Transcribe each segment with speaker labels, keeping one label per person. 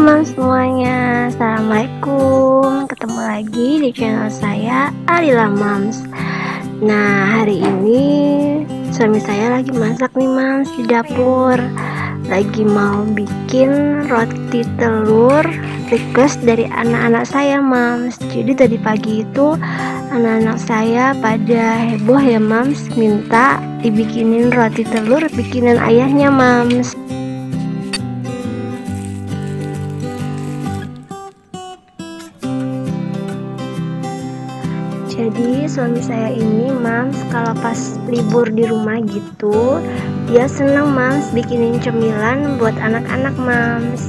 Speaker 1: teman-teman semuanya, assalamualaikum. Ketemu lagi di channel saya Alila Mams. Nah, hari ini suami saya lagi masak nih Mams di dapur. Lagi mau bikin roti telur, request dari anak-anak saya Mams. Jadi tadi pagi itu anak-anak saya pada heboh ya Mams, minta dibikinin roti telur bikinan ayahnya Mams. Jadi suami saya ini Mams, kalau pas libur di rumah gitu, dia seneng Mams bikinin cemilan buat anak-anak Mams.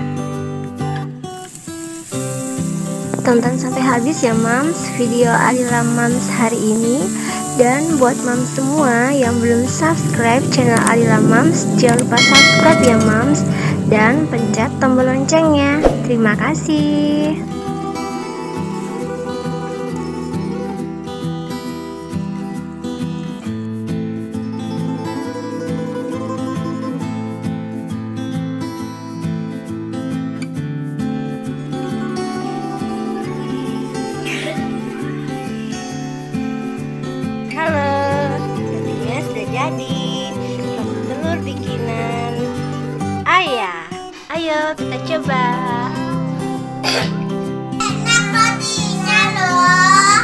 Speaker 1: Tonton sampai habis ya Mams video Alila Mams hari ini. Dan buat Mams semua yang belum subscribe channel Alila Mams, jangan lupa subscribe ya Mams, dan pencet tombol loncengnya. Terima kasih. Jadi roti telur bikinan ayah. Ayo kita coba.
Speaker 2: Enak rotinya loh.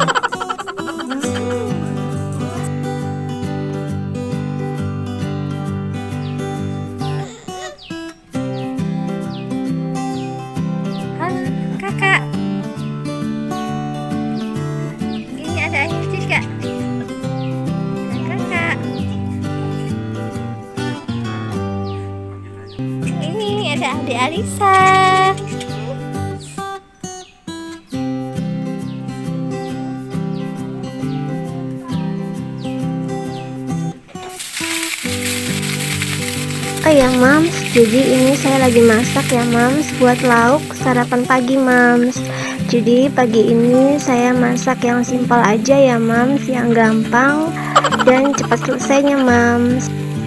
Speaker 1: Kakak, ini ada air juga. Ada adik Alisa. Oh ya Mams, jadi ini saya lagi masak ya Mams buat lauk sarapan pagi Mams. Jadi pagi ini saya masak yang simpel aja ya Mams, yang gampang dan cepat selesainya Mams.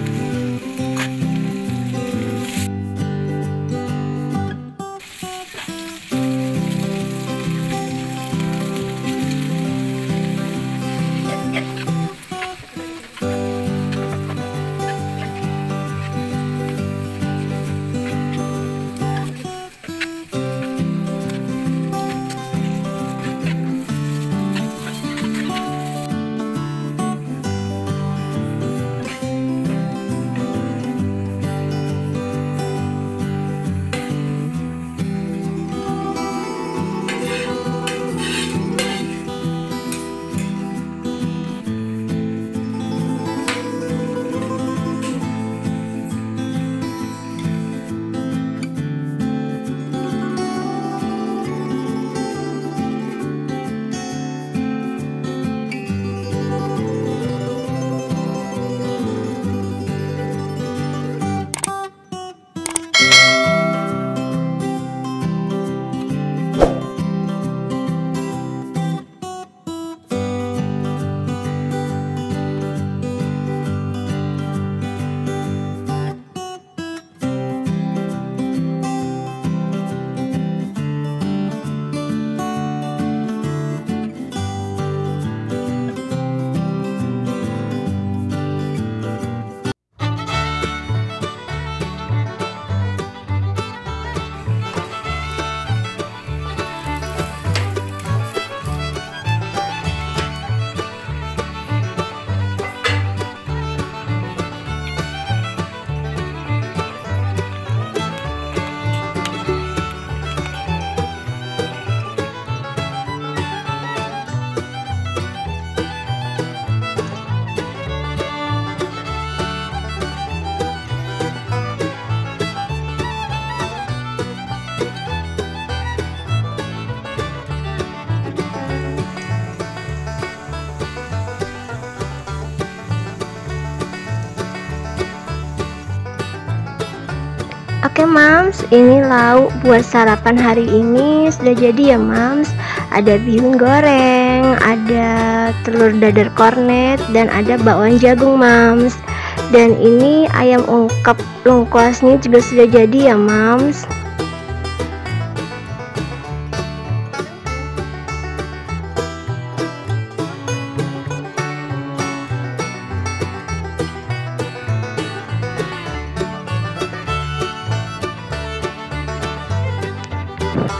Speaker 1: Oke Mams, ini lauk buat sarapan hari ini sudah jadi ya Mams. Ada bihun goreng, ada telur dadar kornet, dan ada bakwan jagung Mams. Dan ini ayam ungkep lengkuasnya juga sudah jadi ya Mams.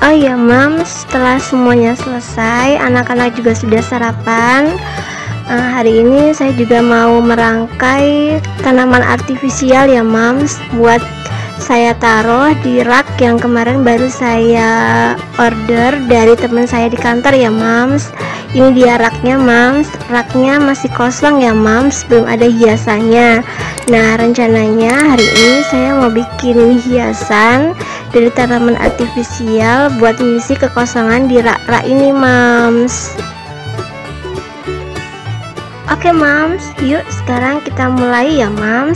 Speaker 1: Oh iya Mams, setelah semuanya selesai, anak-anak juga sudah sarapan. Hari ini saya juga mau merangkai tanaman artifisial ya Mams, buat saya taruh di rak yang kemarin baru saya order dari teman saya di kantor ya Mams. Ini dia raknya Mams, raknya masih kosong ya Mams, belum ada hiasannya. Nah rencananya hari ini saya mau bikin hiasan dari tanaman artifisial buat mengisi kekosongan di rak-rak ini Mams. Oke Mams, yuk sekarang kita mulai ya Mams.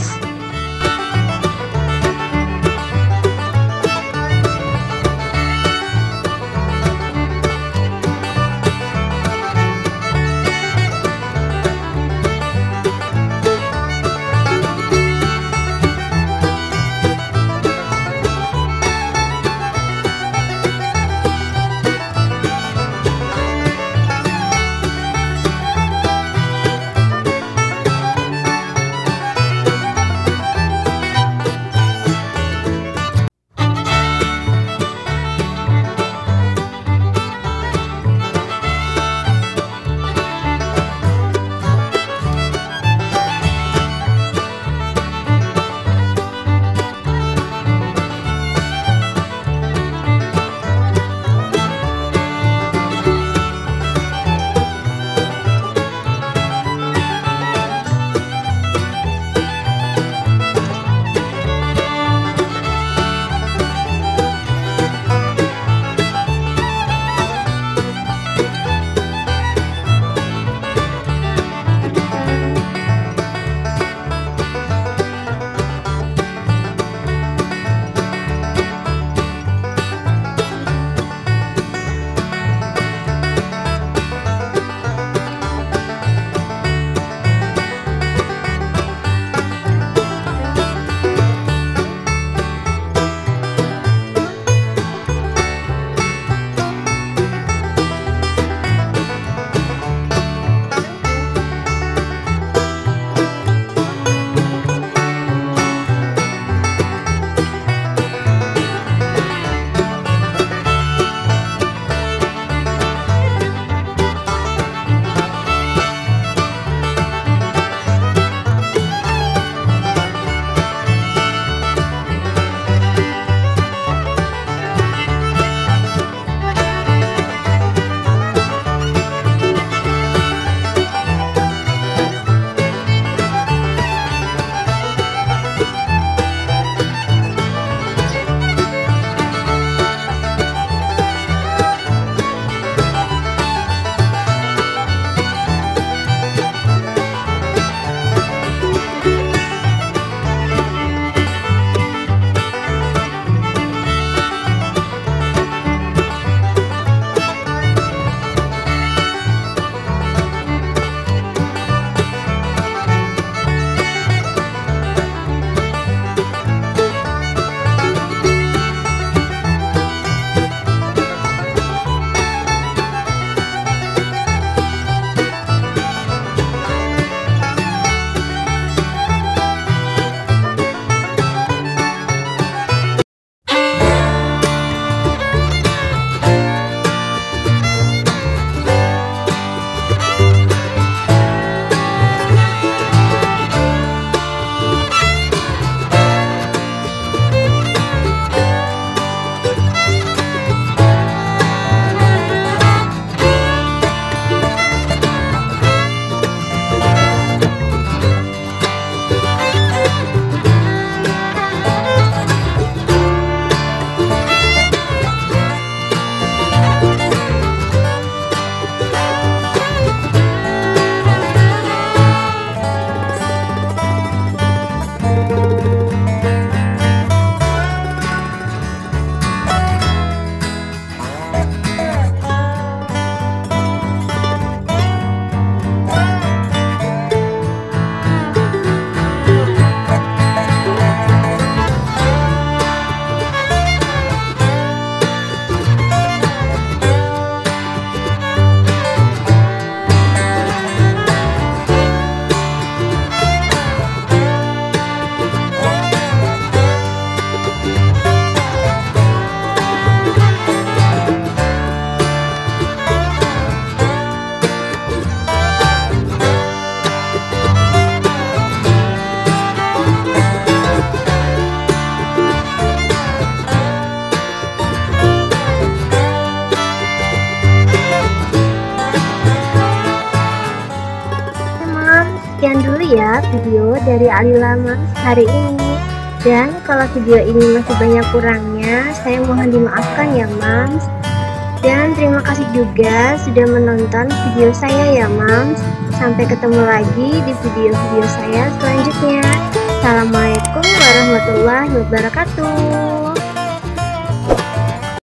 Speaker 1: sekian dulu ya video dari Alila Mams hari ini. Dan kalau video ini masih banyak kurangnya, saya mohon dimaafkan ya Mams. Dan terima kasih juga sudah menonton video saya ya Mams. Sampai ketemu lagi di video-video saya selanjutnya. Assalamualaikum warahmatullahi wabarakatuh.